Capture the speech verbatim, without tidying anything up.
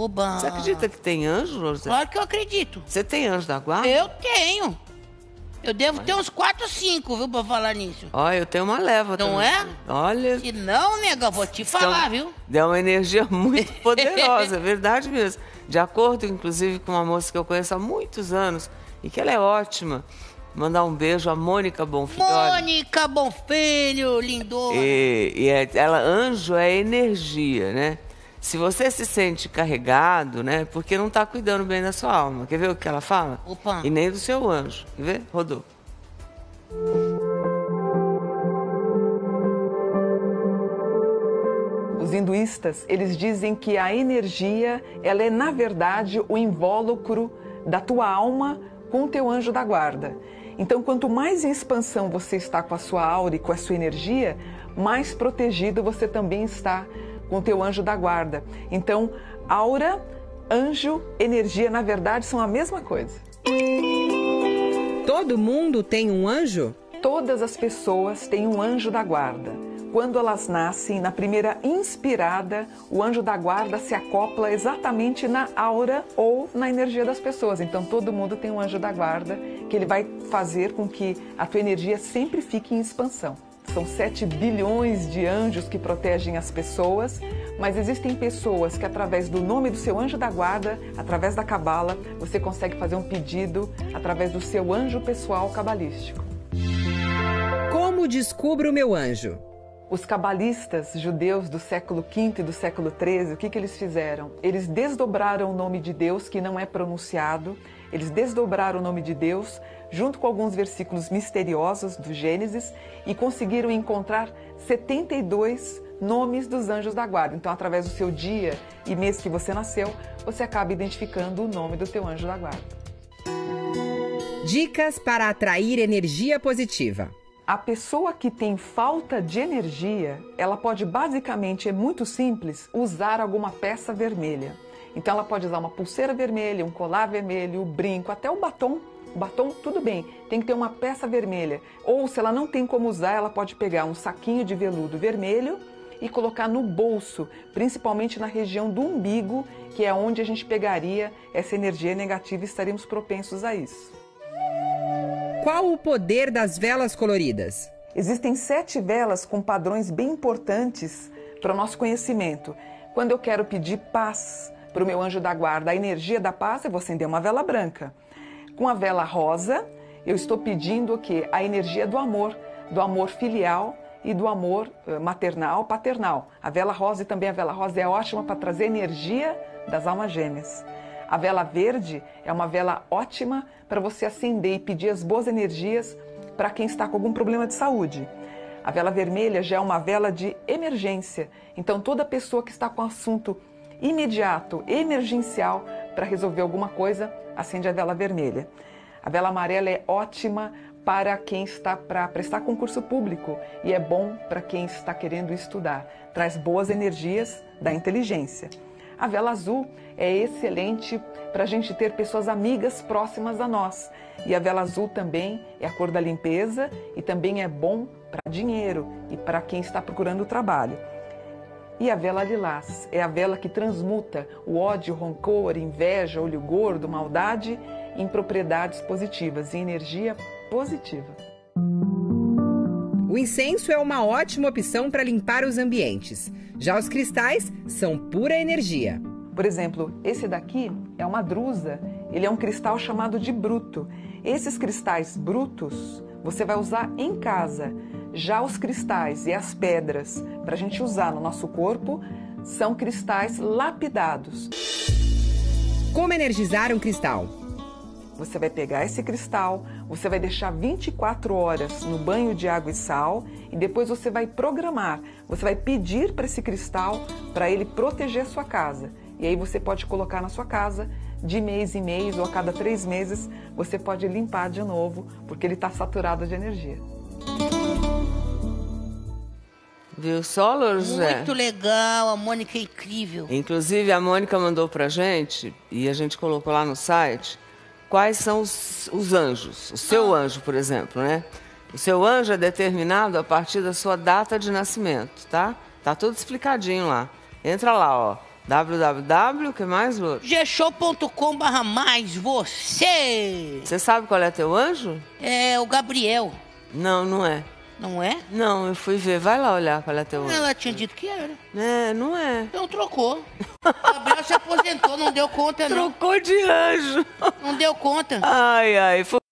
Oba. Você acredita que tem anjo, Rosé? Claro que eu acredito. Você tem anjo da guarda? Eu tenho. Eu devo ter uns quatro, cinco, viu, pra falar nisso. Olha, eu tenho uma leva Não também. é? Olha. Se não, nega, eu vou te falar, então, viu? Deu uma energia muito poderosa, é verdade mesmo. De acordo, inclusive, com uma moça que eu conheço há muitos anos e que ela é ótima. Mandar um beijo a Mônica Bonfilho. Mônica Bonfilho, lindona. E, e é, ela, anjo é energia, né? Se você se sente carregado, né? Porque não está cuidando bem da sua alma. Quer ver o que ela fala? Opa. E nem do seu anjo. Quer ver? Rodou. Os hinduístas, eles dizem que a energia, ela é, na verdade, o invólucro da tua alma com o teu anjo da guarda. Então, quanto mais em expansão você está com a sua aura e com a sua energia, mais protegido você também está com o teu anjo da guarda. Então, aura, anjo, energia, na verdade, são a mesma coisa. Todo mundo tem um anjo? Todas as pessoas têm um anjo da guarda. Quando elas nascem, na primeira inspirada, o anjo da guarda se acopla exatamente na aura ou na energia das pessoas. Então, todo mundo tem um anjo da guarda, que ele vai fazer com que a tua energia sempre fique em expansão. São sete bilhões de anjos que protegem as pessoas, mas existem pessoas que, através do nome do seu anjo da guarda, através da cabala, você consegue fazer um pedido através do seu anjo pessoal cabalístico. Como descubro o meu anjo? Os cabalistas judeus do século quinto e do século treze, o que, que eles fizeram? Eles desdobraram o nome de Deus, que não é pronunciado, eles desdobraram o nome de Deus, junto com alguns versículos misteriosos do Gênesis, e conseguiram encontrar setenta e dois nomes dos anjos da guarda. Então, através do seu dia e mês que você nasceu, você acaba identificando o nome do teu anjo da guarda. Dicas para atrair energia positiva. A pessoa que tem falta de energia, ela pode basicamente, é muito simples, usar alguma peça vermelha. Então ela pode usar uma pulseira vermelha, um colar vermelho, um brinco, até o batom. O batom, tudo bem, tem que ter uma peça vermelha. Ou se ela não tem como usar, ela pode pegar um saquinho de veludo vermelho e colocar no bolso, principalmente na região do umbigo, que é onde a gente pegaria essa energia negativa e estaríamos propensos a isso. Qual o poder das velas coloridas? Existem sete velas com padrões bem importantes para o nosso conhecimento. Quando eu quero pedir paz para o meu anjo da guarda, a energia da paz, eu vou acender uma vela branca. Com a vela rosa, eu estou pedindo o quê? A energia do amor, do amor filial e do amor maternal, paternal. A vela rosa e também a vela rosa é ótima para trazer energia das almas gêmeas. A vela verde é uma vela ótima para você acender e pedir as boas energias para quem está com algum problema de saúde. A vela vermelha já é uma vela de emergência. Então, toda pessoa que está com assunto imediato, emergencial, para resolver alguma coisa, acende a vela vermelha. A vela amarela é ótima para quem está para prestar concurso público e é bom para quem está querendo estudar. Traz boas energias da inteligência. A vela azul é excelente para a gente ter pessoas amigas próximas a nós. E a vela azul também é a cor da limpeza e também é bom para dinheiro e para quem está procurando trabalho. E a vela lilás é a vela que transmuta o ódio, rancor, inveja, olho gordo, maldade em propriedades positivas, em energia positiva. O incenso é uma ótima opção para limpar os ambientes. Já os cristais são pura energia. Por exemplo, esse daqui é uma drusa, ele é um cristal chamado de bruto. Esses cristais brutos você vai usar em casa. Já os cristais e as pedras para a gente usar no nosso corpo são cristais lapidados. Como energizar um cristal? Você vai pegar esse cristal, você vai deixar vinte e quatro horas no banho de água e sal e depois você vai programar, você vai pedir para esse cristal para ele proteger a sua casa. E aí você pode colocar na sua casa de mês em mês ou a cada três meses, você pode limpar de novo porque ele está saturado de energia. Viu só, Lourjé? Muito legal, a Mônica é incrível. Inclusive, a Mônica mandou pra gente, e a gente colocou lá no site, quais são os, os anjos. O seu ah. anjo, por exemplo, né? O seu anjo é determinado a partir da sua data de nascimento, tá? Tá tudo explicadinho lá. Entra lá, ó. www, o que mais, Louro? g show ponto com barra mais você. Você sabe qual é teu anjo? É o Gabriel, Não, não é. não é? Não, eu fui ver. Vai lá olhar qual é teu anjo. Ela tinha dito que era. É, não é. Então trocou. O Gabriel se aposentou, não deu conta não. Trocou de anjo. Não deu conta. Ai, ai. Foi